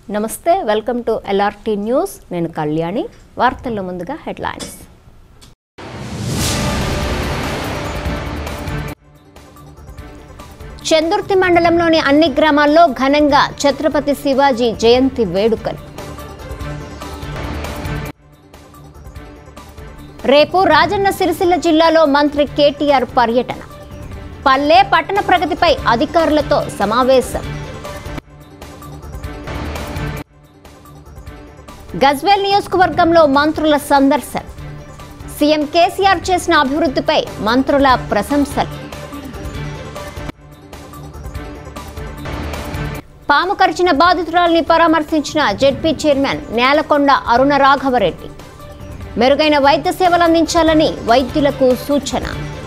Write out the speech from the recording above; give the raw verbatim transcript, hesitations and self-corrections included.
నమస్తే welcome to L R T news నేను కళ్యాణి వార్తల్లో ముందుగా హెడ్లైన్స్ చందుర్తి మండలంలోని అన్ని గ్రామాల్లో ఘనంగా ఛత్రపతి శివాజీ జయంతి వేడుకలు రేపు రాజన్న సిరిసిల్ల జిల్లాలో మంత్రి కేటీఆర్ పర్యటన పల్లె పట్టణ ప్రగతిపై అధికారులతో సమావేశం గజ్వేల్ నియోజకవర్గంలో మంత్రుల సందర్శన సీఎం కేసీఆర్ చేసిన అభివృద్ధిపై మంత్రుల ప్రశంసలు పాము కరిచిన బాధితురాల్ని పరామర్శించిన జెడ్పీ చైర్మన్ నేలకొండ అరుణ రాఘవరెడ్డి మెరుగైన వైద్య సేవలు అందించాలని వైద్యులకు సూచన